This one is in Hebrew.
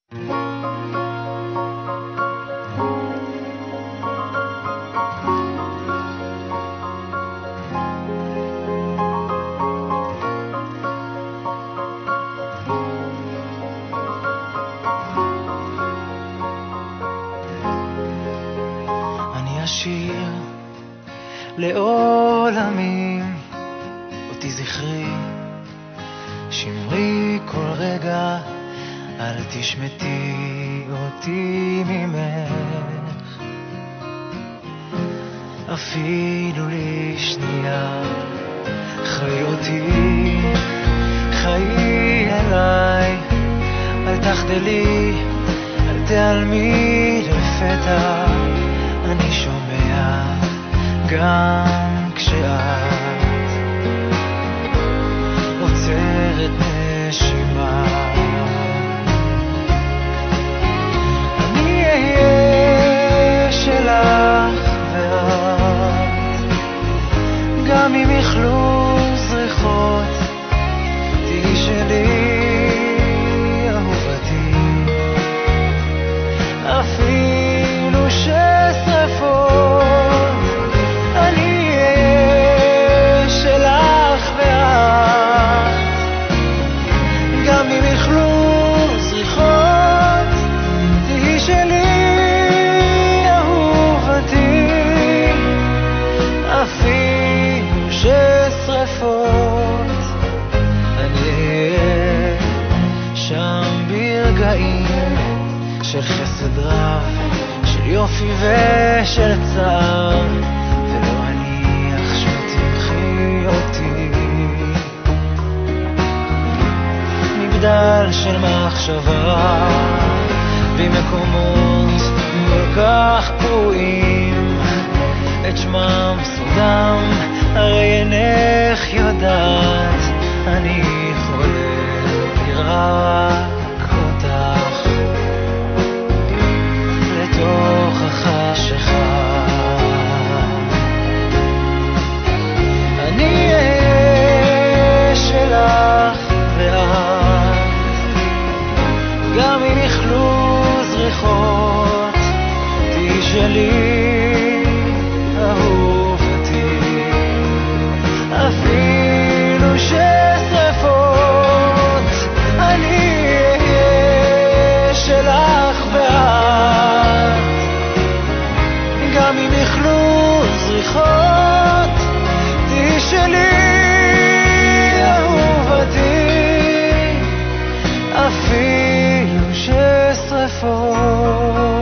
אשיר לעולמים, אותי זכרי, שמרי כל רגע, אל תשמטי אותי ממך, אפילו לשנייה, חיי אותי, חיי אליי, אל תחדלי, אל תעלמי לפתע, אני שומע גם כשאת עוצרת נשימה, אני אהיה שלך ואת, גם אם יכלו זריחות, תהי שלי אהובתי, אפילו ששרפות, אני אהיה שלך ואת, גם אם יכלו זריחות, תהי שלי אהובתי, אפילו ששרפות, אני אהיה שם ברגעים של חסד רב, של יופי ושל צער, ולא אניח שתמחי אותי, מגדל של מחשבה במקומות כל כך פרועים, את שמם סודם הרי אינך יודעת, אני חולם רק אותך לתוך החשיכה, אני אהיה שלך ואת, גם אם יכלו זריחות, תהי שלי אהובתי, אפילו ששרפות, אני אהיה שלך ואת, גם אם יכלו זריחות, תהי שלי אהובתי, אפילו ששרפות.